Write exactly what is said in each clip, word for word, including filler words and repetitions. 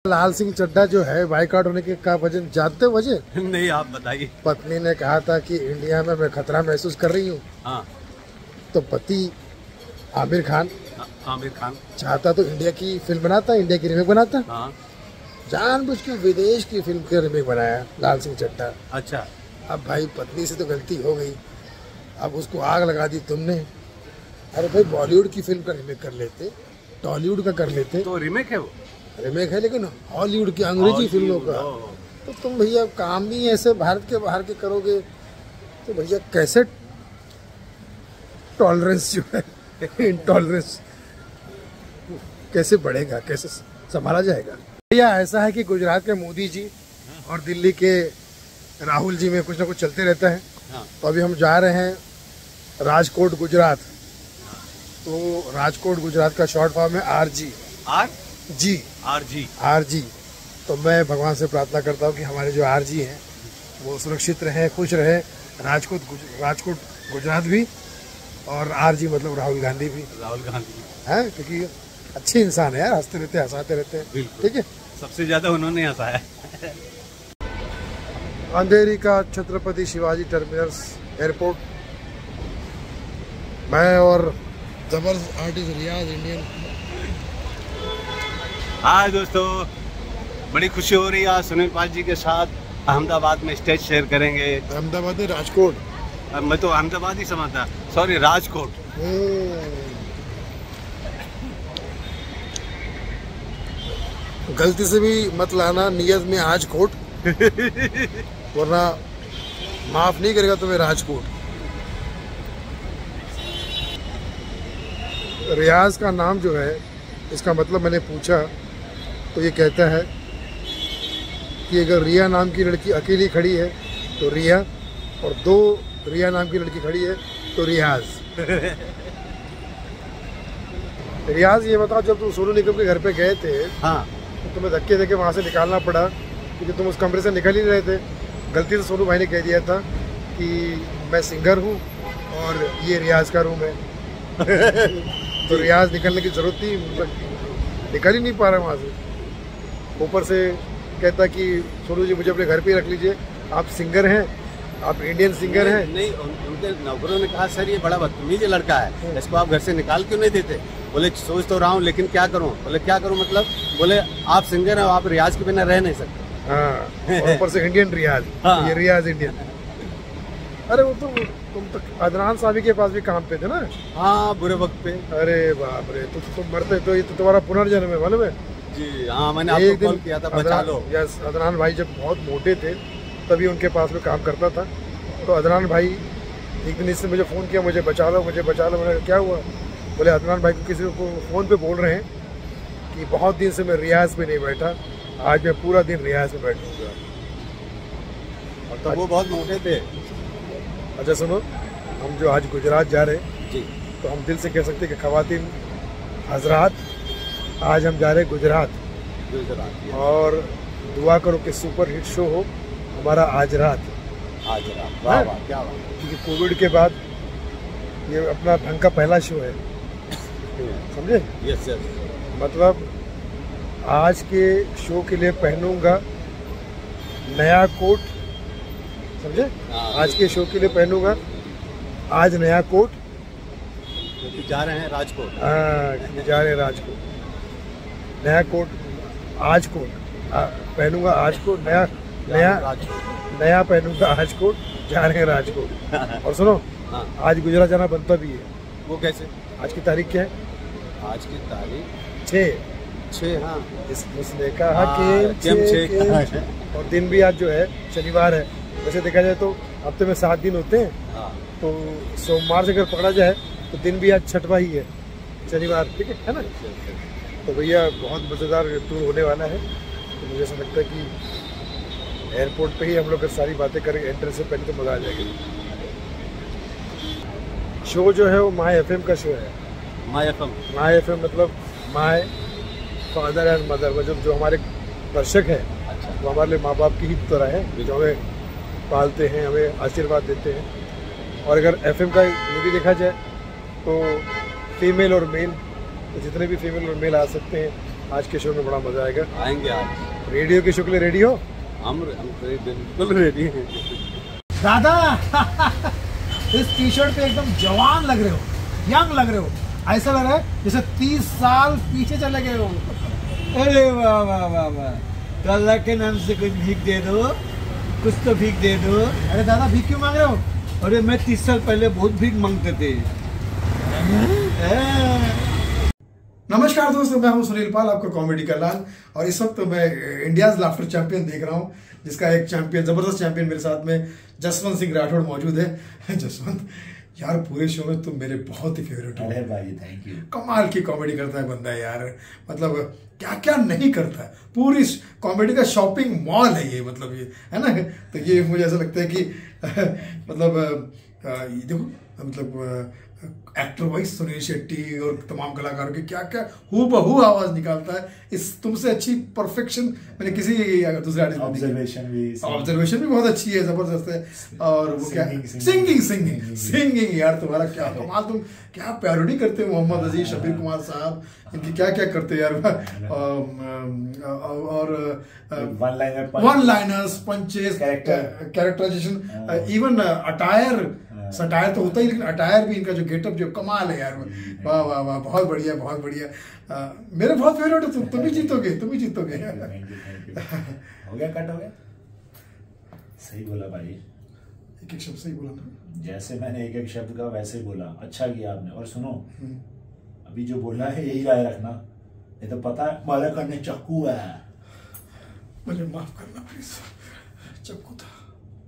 लाल सिंह चड्ढा जो है बाइकआउट होने के का वजह जानते हो वजह? नहीं, आप बताइए। पत्नी ने कहा था कि इंडिया में मैं खतरा महसूस कर रही हूँ। हाँ। तो पति आमिर खान आमिर खान चाहता तो इंडिया की फिल्म बनाता, इंडिया की रीमेक बनाता। हाँ। जानबूझ के विदेश की फिल्म का रीमेक बनाया लाल सिंह चड्ढा। अच्छा। अब भाई पत्नी से तो गलती हो गई, अब उसको आग लगा दी तुमने। अरे भाई बॉलीवुड की फिल्म का रीमेक कर लेते, टॉलीवुड का कर लेते। तो रीमेक है वो? रीमेक है लेकिन हॉलीवुड की अंग्रेजी फिल्मों का। तो तुम भैया काम भी ऐसे भारत के बाहर के करोगे तो भैया कैसे टॉलरेंस जो है इंटॉलरेंस कैसे बढ़ेगा, कैसे संभाला जाएगा? भैया ऐसा है कि गुजरात के मोदी जी और दिल्ली के राहुल जी में कुछ ना कुछ चलते रहता है। हाँ। तो अभी हम जा रहे हैं राजकोट गुजरात। तो राजकोट गुजरात का शॉर्ट फॉर्म है R G. R G R G R G. तो मैं भगवान से प्रार्थना करता हूँ कि हमारे जो आर जी हैं वो सुरक्षित रहें, खुश रहें। राजकोट गुज, राजकोट गुजरात भी, और आर जी मतलब राहुल गांधी भी। राहुल गांधी है क्योंकि अच्छे इंसान है यार, हंसते रहते हैं, हंसाते रहते हैं। ठीक है, सबसे ज्यादा उन्होंने हंसाया। अंधेरी का छत्रपति शिवाजी टर्मिनस एयरपोर्ट। मैं और जबरदस्त आर्टिस्ट रियाज इंडियन। हाँ दोस्तों, बड़ी खुशी हो रही है आज सुनील पाल जी के साथ अहमदाबाद में स्टेज शेयर करेंगे। अहमदाबाद में राजकोट, मैं तो अहमदाबाद ही समझता, सॉरी राजकोट। गलती से भी मत लाना नियत में आज कोट वरना माफ नहीं करेगा तुम्हें राजकोट। रियाज का नाम जो है इसका मतलब मैंने पूछा तो ये कहता है कि अगर रिया नाम की लड़की अकेली खड़ी है तो रिया, और दो रिया नाम की लड़की खड़ी है तो रियाज। रियाज ये बताओ, जब तुम सोनू निगम के घर पे गए थे, हाँ, तो तुम्हें धक्के देके वहाँ से निकालना पड़ा क्योंकि तुम उस कमरे से निकल ही रहे थे। गलती से सोनू भाई ने कह दिया था कि मैं सिंगर हूँ और ये रियाज का रूम है। तो रियाज निकलने की जरूरत थी, निकल ही नहीं पा रहा वहाँ से। ऊपर से कहता कि सोनू जी मुझे अपने घर पे ही रख लीजिए, आप सिंगर हैं, आप इंडियन सिंगर हैं। नहीं, उन, उनके नौकरों ने कहा सर ये बड़ा बदतमीज लड़का है, इसको आप घर से निकाल क्यों नहीं देते? बोले सोच तो रहा हूँ लेकिन क्या करूँ। बोले क्या करूँ मतलब? बोले आप सिंगर हैं, आप रियाज के बिना रह नहीं सकते। हाँ, और ऊपर से इंडियन रियाज। हाँ। ये रियाज इंडियन। अरे वो तो तुम तो अदनान साहब के पास भी काम पे थे ना? हाँ, बुरे वक्त पे। अरे बाप रे, तो तुम मरते तो ये तो तुम्हारा पुनर्जन्म है, मालूम है? जी हाँ, मैंने आपको कॉल किया था, बचा लो। यस, अदनान भाई जब बहुत मोटे थे तभी उनके पास में काम करता था। तो अदनान भाई एक दिन इसने मुझे फ़ोन किया, मुझे बचा लो, मुझे बचा लो। मैंने क्या हुआ? बोले अदनान भाई को किसी को फ़ोन पे बोल रहे हैं कि बहुत दिन से मैं रियाज पे नहीं बैठा, आज मैं पूरा दिन रियाज पे बैठूंगा। और तो वो बहुत मोटे थे। अच्छा सुनो, हम जो आज गुजरात जा रहे हैं जी, तो हम दिल से कह सकते हैं कि ख़वातीन हजरात, आज हम जा रहे हैं गुजरात। गुजरात और दुआ करो कि सुपर हिट शो हो हमारा आज रात। आज रात, वाह वाह, क्या बात। क्योंकि कोविड के बाद ये अपना ढंग का पहला शो है, समझे? Yes yes. मतलब आज के शो के लिए पहनूंगा नया कोट, समझे? आज के शो के लिए पहनूंगा आज नया कोट। क्योंकि जा रहे हैं राजकोट। हाँ, जा रहे हैं राजकोट। नया कोट, आज कोट पहनूंगा, आज कोट नया नया नया पहनूंगा, आज कोट, जा रहे हैं राजकोट। और सुनो, हाँ, आज गुजरात जाना बनता भी है। वो कैसे? आज की तारीख क्या है? आज की तारीख छः छः। हाँ, उसने कहा कि और दिन भी आज जो है शनिवार है। वैसे देखा जाए तो हफ्ते में सात दिन होते हैं। हाँ। तो सोमवार से अगर पकड़ा जाए तो दिन भी आज छठवां ही है, शनिवार। ठीक है, है ना? तो भैया बहुत मज़ेदार टूर होने वाला है। तो मुझे ऐसा लगता है कि एयरपोर्ट पे ही हम लोग सारी बातें करेंगे, एंट्रेंस से पहले तो मज़ा आ जाएगी। शो जो है वो माई एफ एम का शो है। My F M my F M मतलब माई फादर एंड मदर, मतलब जो हमारे दर्शक हैं। अच्छा। वो हमारे लिए माँ बाप की ही तरह है, जो हमें पालते हैं, हमें आशीर्वाद देते हैं। और अगर एफ एम का ये भी देखा जाए तो फीमेल और मेल, तो जितने भी फीमेल और मेल आ सकते हैं आज के शो में बड़ा मजा आएगा। आएंगे आप। रेडियो के शुक्ल रेडियो हम हम बिल्कुल रेडी हैं दादा। इस टी शर्ट पे एकदम जवान लग रहे हो, यंग लग रहे हो, ऐसा लग रहा है जैसे तीस साल पीछे चले गए हो। अरे वाह वाह वाह वाह, तो अल्लाह के नाम से कुछ भीख दे दो, कुछ तो भीख दे दो। अरे दादा भीख क्यों मांग रहे हो? अरे मैं तीस साल पहले बहुत भीख मांगते थे। नमस्कार दोस्तों, मैं हूं सुनील पाल, आपका कॉमेडी का लाल। और इस वक्त मैं इंडियाज लाफ्टर चैंपियन देख रहा हूं, जिसका एक चैंपियन, जबरदस्त चैंपियन मेरे साथ में जसवंत सिंह राठौड़ मौजूद है। जसवंत यार, पूरे शो में तुम मेरे बहुत ही फेवरेट हो। अरे भाई थैंक यू। कमाल की कॉमेडी करता है बंदा यार, मतलब क्या क्या नहीं करता है। पूरी कॉमेडी का शॉपिंग मॉल है ये, मतलब ये है ना। तो ये मुझे ऐसा लगता है कि मतलब ये देखो, मतलब एक्टर वाइज सुनील शेट्टी और तमाम कलाकारों की क्या क्या हूबहू आवाज निकालता है। इस तुमसे अच्छी परफेक्शन मैंने किसी दूसरे आर्टिस्ट में ऑब्जर्वेशन भी ऑब्जर्वेशन भी बहुत अच्छी है, जबरदस्त है। और वो क्या सिंगिंग सिंगिंग सिंगिंग यार, तुम्हारा क्या कमाल, तुम क्या पैरोडी करते हो मोहम्मद अजीज, शबीर कुमार साहब, इनकी क्या क्या करते यार। और one liner one liners, punches, characterization, even attire, satire तो होता ही, लेकिन अटायर भी इनका जो गेटअप जो कमाल है यार। वाह वाह वाह, बहुत बढ़िया बहुत बढ़िया। आ, मेरे बहुत फेवरेट हो तुम। तुम भी जीतोगे, तुम भी जीतोगे। हो गया, कट हो गया। सही बोला भाई, एक एक शब्द सही बोला ना। जैसे मैंने एक एक शब्द का वैसे ही बोला। अच्छा किया आपने। और सुनो, अभी जो बोला है यही राय रखना, ये तो पता है मारा करने चाकू है। मुझे माफ करना प्लीज, चाकू था।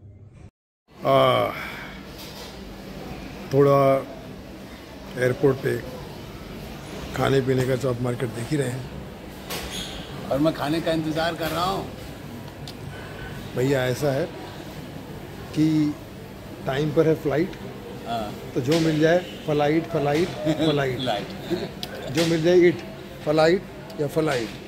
आ, थोड़ा एयरपोर्ट पे खाने पीने का चौक मार्केट देख ही रहे हैं, और मैं खाने का इंतजार कर रहा हूँ। भैया ऐसा है कि टाइम पर है फ्लाइट, तो जो मिल जाए फ्लाइट फ्लाइट फ्लाइट, जो मिल जाए इट फ्लाइट या फ्लाइट।